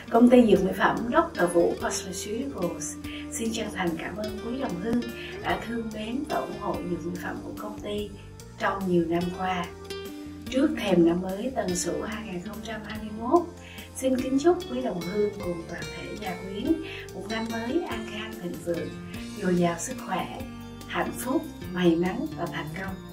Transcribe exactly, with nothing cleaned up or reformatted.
Công ty dược mỹ phẩm Doctor Vũ Cosmeceuticals xin chân thành cảm ơn quý đồng hương đã thương mến và ủng hộ dược mỹ phẩm của công ty trong nhiều năm qua. Trước thềm năm mới Tân Sửu hai nghìn không trăm hai mươi mốt, xin kính chúc quý đồng hương cùng toàn thể nhà quyến một năm mới an khang thịnh vượng, dồi dào sức khỏe, hạnh phúc, may mắn và thành công.